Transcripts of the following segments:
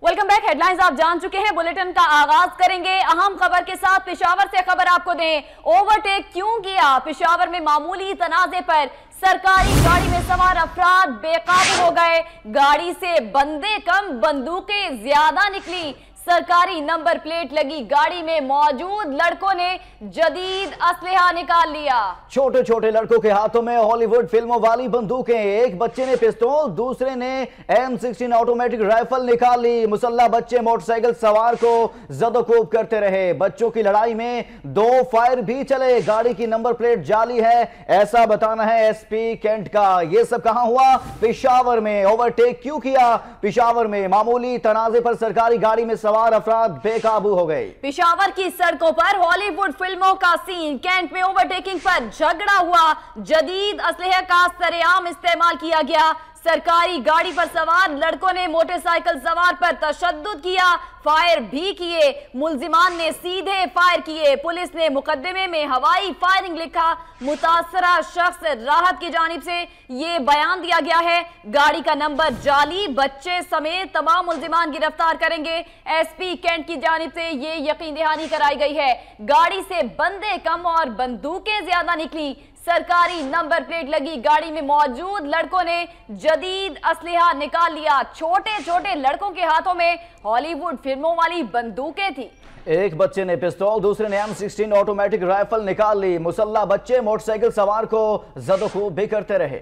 Welcome back. Headlines आप जान चुके हैं। बुलेटिन का आगाज करेंगे अहम खबर के साथ। पेशावर से खबर आपको दें। ओवरटेक क्यों किया? पेशावर में मामूली तनाजे पर सरकारी गाड़ी में सवार अफराद बेकाबू हो गए। गाड़ी से बंदे कम बंदूकें ज्यादा निकली। सरकारी नंबर प्लेट लगी गाड़ी में मौजूद लड़कों ने जदीद असलहा निकाल लिया। छोटे छोटे लड़कों के हाथों में हॉलीवुड फिल्मों वाली बंदूकें। एक बच्चे ने पिस्तौल, दूसरे ने M16 ऑटोमेटिक राइफल निकाल ली। मुसल्ला बच्चे मोटरसाइकिल सवार को जदोकोब करते रहे। बच्चों की लड़ाई में 2 फायर भी चले। गाड़ी की नंबर प्लेट जाली है, ऐसा बताना है SP कैंट का। यह सब कहां हुआ? पेशावर में। ओवरटेक क्यों किया? पेशावर में मामूली तनाजे पर सरकारी गाड़ी में सवार अफराद बेकाबू हो गए। पेशावर की सड़कों पर हॉलीवुड फिल्मों का सीन। कैंट में ओवरटेकिंग पर झगड़ा हुआ। जदीद असलहे का सरेआम इस्तेमाल किया गया। सरकारी गाड़ी पर सवार लड़कों ने मोटरसाइकिल सवार पर तशद्दुद किया, फायर भी किए। मुल्जिमान ने सीधे फायर किए। पुलिस ने मुकदमे में हवाई फायरिंग लिखा। मुतासरा शख्स राहत की जानिब से ये बयान दिया गया है। गाड़ी का नंबर जाली। बच्चे समेत तमाम मुल्जिमान गिरफ्तार करेंगे। SP कैंट की जानिब से ये यकीन दहानी कराई गई है। गाड़ी से बंदे कम और बंदूकें ज्यादा निकली। सरकारी नंबर प्लेट लगी गाड़ी में मौजूद लड़कों ने जदीद असलहा निकाल लिया। छोटे छोटे लड़कों के हाथों में हॉलीवुड फिल्मों वाली बंदूकें थी। एक बच्चे ने पिस्तौल, दूसरे ने M16 ऑटोमेटिक राइफल निकाल ली। मुसल्ला बच्चे मोटरसाइकिल सवार को जदोकोब भी करते रहे।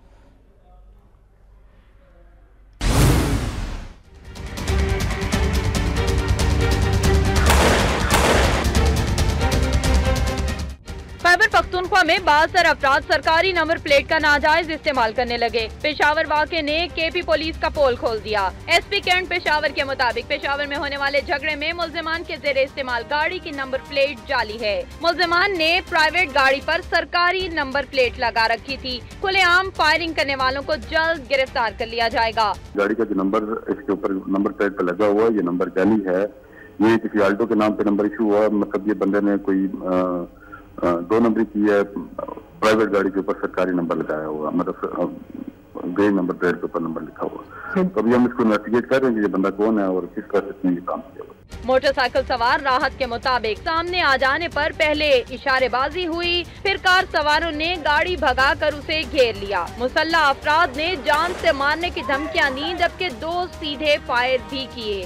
खैबर पख्तूनख्वा में बाज़र अफराद सरकारी नंबर प्लेट का नाजायज इस्तेमाल करने लगे। पेशावर वाक़े ने KP पुलिस का पोल खोल दिया। SP कैंट पेशावर के मुताबिक पेशावर में होने वाले झगड़े में मुल्जिमान के जेर इस्तेमाल गाड़ी की नंबर प्लेट जाली है। मुल्जिमान ने प्राइवेट गाड़ी पर सरकारी नंबर प्लेट लगा रखी थी। खुलेआम फायरिंग करने वालों को जल्द गिरफ्तार कर लिया जाएगा। गाड़ी का जो नंबर इसके ऊपर नंबर प्लेट पर लगा हुआ है, ये नंबर जाली है। ये किसी आल्टो के नाम पे नंबर इशू हुआ। मतलब ये बंदे ने कोई 2 नंबर की है, प्राइवेट गाड़ी के ऊपर सरकारी नंबर लगाया हुआ, मतलब ग्रे नंबर प्लेट के ऊपर नंबर लिखा हुआ। तो अभी हम इसको इन्वेस्टिगेट कर रहे हैं कि ये बंदा कौन है और किस तरह से इसने ये काम किया हुआ। मोटरसाइकिल सवार राहत के मुताबिक सामने आ जाने पर पहले इशारेबाजी हुई, फिर कार सवारों ने गाड़ी भगाकर उसे घेर लिया। मुसल्ला अफराद ने जान से मारने की धमकियां दी, जबकि 2 सीधे फायर भी किए।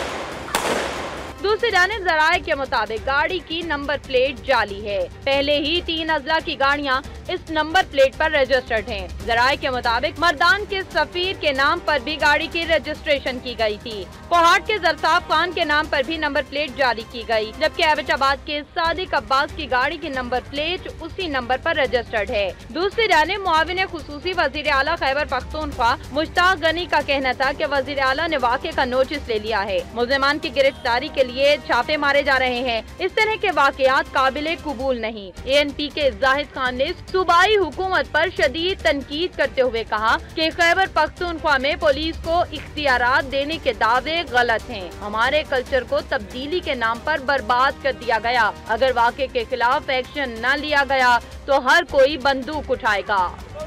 दूसरी जानिब ज़राए के मुताबिक गाड़ी की नंबर प्लेट जाली है। पहले ही 3 अजला की गाड़ियां इस नंबर प्लेट पर रजिस्टर्ड हैं। ज़राए के मुताबिक मर्दान के सफीर के नाम पर भी गाड़ी की रजिस्ट्रेशन की गई थी। पहाड़ के जरसाब खान के नाम पर भी नंबर प्लेट जारी की गई, जबकि एबटाबाद के सादिक अब्बास की गाड़ी की नंबर प्लेट उसी नंबर पर रजिस्टर्ड है। दूसरी जानिब मुआविन खुसूसी वजीर आला खैबर पख्तूनख्वा मुश्ताक गनी का कहना था कि वजीर आला ने वाक़े का नोटिस ले लिया है। मुल्जिमान की गिरफ्तारी के लिए छापे मारे जा रहे हैं। इस तरह के वाकयात काबिले कबूल नहीं। ANP के जाहिद खान ने सूबाई हुकूमत पर शदीद तनकीद करते हुए कहा कि खैबर पख्तूनख्वा में पुलिस को इख्तियारात देने के दावे गलत हैं। हमारे कल्चर को तब्दीली के नाम पर बर्बाद कर दिया गया। अगर वाक़े के खिलाफ एक्शन न लिया गया तो हर कोई बंदूक उठाएगा।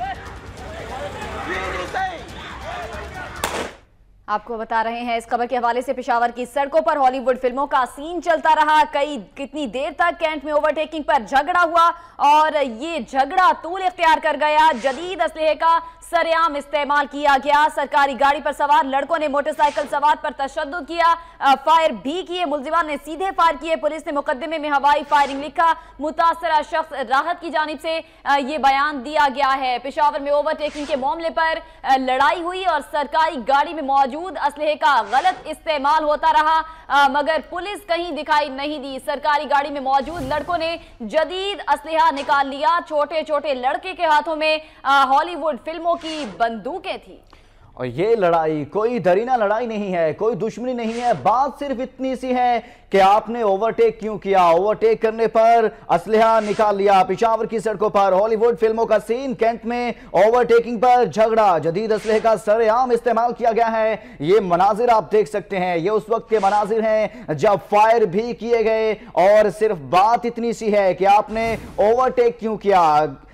आपको बता रहे हैं इस खबर के हवाले से पेशावर की सड़कों पर हॉलीवुड फिल्मों का सीन चलता रहा। कितनी देर तक कैंट में ओवरटेकिंग पर झगड़ा हुआ और ये झगड़ा तूल इख्तियार कर गया। जदीद असलहे का सरेआम इस्तेमाल किया गया। सरकारी गाड़ी पर सवार लड़कों ने मोटरसाइकिल सवार पर तशद्दुद किया, फायर भी किए। मुल्जिमान ने सीधे फायर किए। पुलिस ने मुकदमे में हवाई फायरिंग लिखा। मुतासरा शख्स राहत की जानिब से ये बयान दिया गया है। पेशावर में ओवरटेकिंग के मामले पर लड़ाई हुई और सरकारी गाड़ी में मौजूद असलहे का गलत इस्तेमाल होता रहा, मगर पुलिस कहीं दिखाई नहीं दी। सरकारी गाड़ी में मौजूद लड़कों ने जदीद असलहा निकाल लिया। छोटे छोटे लड़के के हाथों में हॉलीवुड फिल्मों की बंदूकें थी। और ये लड़ाई कोई दरीना लड़ाई नहीं है, कोई दुश्मनी नहीं है। बात सिर्फ इतनी सी है कि आपने ओवरटेक क्यों किया। ओवरटेक करने पर असलहा निकाल लिया। पेशावर की सड़कों पर हॉलीवुड फिल्मों का सीन। कैंट में ओवरटेकिंग पर झगड़ा। जदीद असलहे का सरेआम इस्तेमाल किया गया है। ये मनाजिर आप देख सकते हैं। ये उस वक्त के मनाजिर हैं जब फायर भी किए गए। और सिर्फ बात इतनी सी है कि आपने ओवरटेक क्यों किया।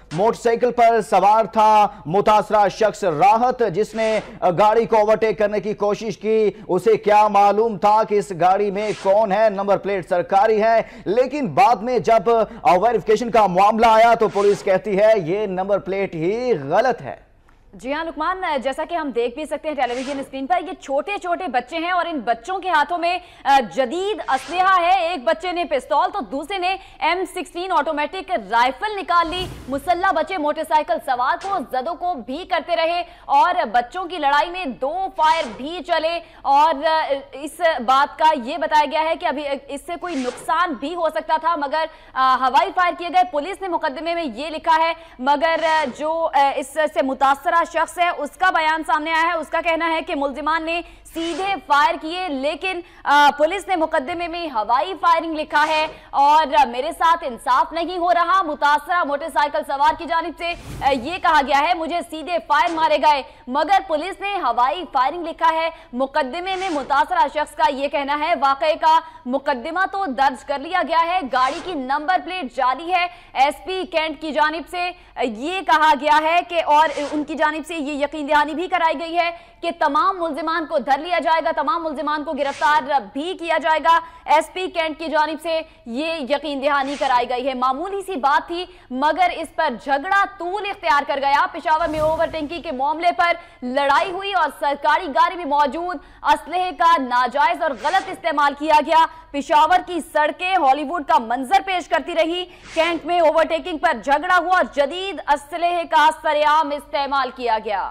मोटरसाइकिल पर सवार था मुतासरा शख्स राहत, जिसने गाड़ी को ओवरटेक करने की कोशिश की। उसे क्या मालूम था कि इस गाड़ी में कौन है, नंबर प्लेट सरकारी है। लेकिन बाद में जब वेरिफिकेशन का मामला आया तो पुलिस कहती है ये नंबर प्लेट ही गलत है। जी हाँ लुकमान, जैसा कि हम देख भी सकते हैं टेलीविजन स्क्रीन पर, ये छोटे छोटे बच्चे हैं और इन बच्चों के हाथों में जदीद असलहा है। एक बच्चे ने पिस्तौल तो दूसरे ने M16 ऑटोमेटिक राइफल निकाल ली। मुसल्ला बच्चे मोटरसाइकिल सवार को जदों को भी करते रहे और बच्चों की लड़ाई में 2 फायर भी चले और इस बात का ये बताया गया है कि अभी इससे कोई नुकसान भी हो सकता था, मगर हवाई फायर किए गए। पुलिस ने मुकदमे में ये लिखा है, मगर जो इससे मुतासरा शख्स है उसका बयान सामने आया है। उसका कहना है कि मुल्जिमान ने सीधे फायर किए, लेकिन पुलिस ने मुकदमे में हवाई फायरिंग लिखा है और मेरे साथ इंसाफ नहीं हो रहा। मुतासरा मोटरसाइकिल सवार की जानिब से ये कहा गया है मुझे सीधे फायर मारे गए, मगर पुलिस ने हवाई फायरिंग लिखा है। मुकदमे में मुतासरा शख्स का ये कहना है वाकये का मुकदमा तो दर्ज कर लिया गया है, गाड़ी की नंबर प्लेट जाली है। SP कैंट की जानिब से ये कहा गया है कि और उनकी जानिब से ये यकीन दहानी भी कराई गई है कि तमाम मुल्जिमान को धर लिया जाएगा, तमाम मुल्जिमान को गिरफ्तार भी किया जाएगा। SP कैंट की जानिब से ये यकीन दहानी कराई गई है। मामूली सी बात थी, मगर इस पर झगड़ा तूल इख्तियार कर गया। पेशावर में ओवरटेकिंग के मामले पर लड़ाई हुई और सरकारी गाड़ी में मौजूद असलहे का नाजायज और गलत इस्तेमाल किया गया। पेशावर की सड़कें हॉलीवुड का मंजर पेश करती रही। कैंट में ओवरटेकिंग पर झगड़ा हुआ और जदीद असलहे का सरेआम इस्तेमाल किया गया।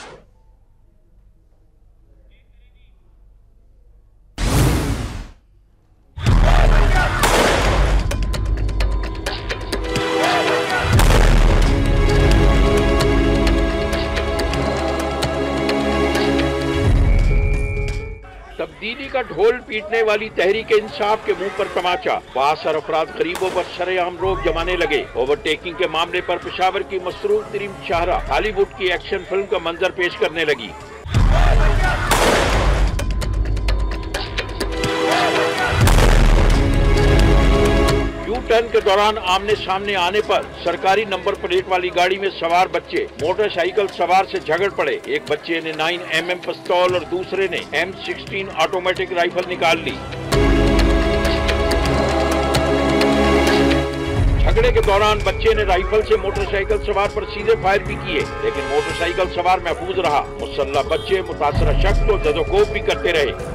तब्दीली का ढोल पीटने वाली तहरीक इंसाफ के मुंह पर तमाचा। बासर अफराद गरीबों पर शरेआम रोब जमाने लगे। ओवरटेकिंग के मामले पर पेशावर की मसरूफ तरीन शाहरा हॉलीवुड की एक्शन फिल्म का मंजर पेश करने लगी। टर्न के दौरान आमने सामने आने पर सरकारी नंबर प्लेट वाली गाड़ी में सवार बच्चे मोटरसाइकिल सवार से झगड़ पड़े। एक बच्चे ने 9mm पिस्तौल और दूसरे ने M16 ऑटोमेटिक राइफल निकाल ली। झगड़े के दौरान बच्चे ने राइफल से मोटरसाइकिल सवार पर सीधे फायर भी किए, लेकिन मोटरसाइकिल सवार महफूज रहा। मुसल्ला बच्चे मुतासरा शख्स को जदोकोब भी करते रहे।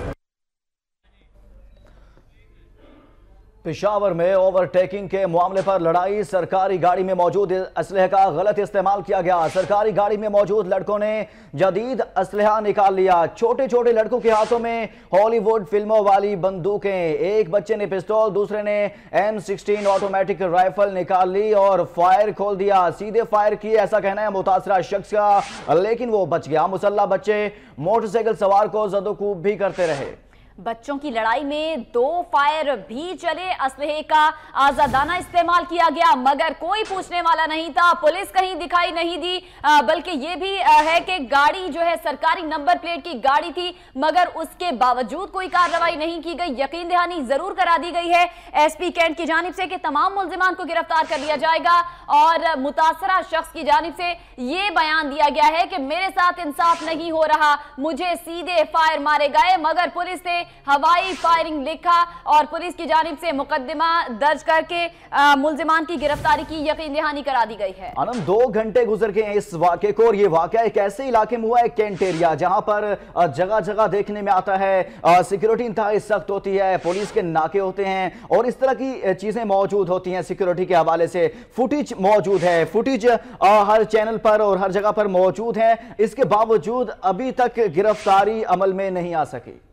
पेशावर में ओवरटेकिंग के मामले पर लड़ाई। सरकारी गाड़ी में मौजूद असलहे का गलत इस्तेमाल किया गया। सरकारी गाड़ी में मौजूद लड़कों ने जदीद असलहा निकाल लिया। छोटे छोटे लड़कों के हाथों में हॉलीवुड फिल्मों वाली बंदूकें। एक बच्चे ने पिस्तौल, दूसरे ने M16 ऑटोमेटिक राइफल निकाल ली और फायर खोल दिया। सीधे फायर किए, ऐसा कहना है मुतासरा शख्स का, लेकिन वो बच गया। मुसल्ला बच्चे मोटरसाइकिल सवार को जदोकूब भी करते रहे। बच्चों की लड़ाई में 2 फायर भी चले। असलहे का आजादाना इस्तेमाल किया गया, मगर कोई पूछने वाला नहीं था। पुलिस कहीं दिखाई नहीं दी, बल्कि ये भी है कि गाड़ी जो है सरकारी नंबर प्लेट की गाड़ी थी, मगर उसके बावजूद कोई कार्रवाई नहीं की गई। यकीन दहानी जरूर करा दी गई है SP कैंट की जानिब से कि तमाम मुल्जिमान को गिरफ्तार कर लिया जाएगा और मुतासरा शख्स की जानिब से ये बयान दिया गया है कि मेरे साथ इंसाफ नहीं हो रहा, मुझे सीधे फायर मारे गए, मगर पुलिस ने हवाई फायरिंग लिखा और पुलिस की जानिब से मुकदमा दर्ज करके मुल्जिमान की गिरफ्तारी की यकीन दहानी करा दी गई है। आनंद 2 घंटे गुजर गए हैं इस वाकये को और ये वाकया एक ऐसे इलाके में हुआ है, कैंट एरिया, जहां पर जगह जगह देखने में आता है सिक्योरिटी इंतहाई सख्त होती है, पुलिस के नाके होते हैं और इस तरह की चीजें मौजूद होती हैं। सिक्योरिटी के हवाले से फुटेज मौजूद है, फुटेज हर चैनल पर और हर जगह पर मौजूद है। इसके बावजूद अभी तक गिरफ्तारी अमल में नहीं आ सकी।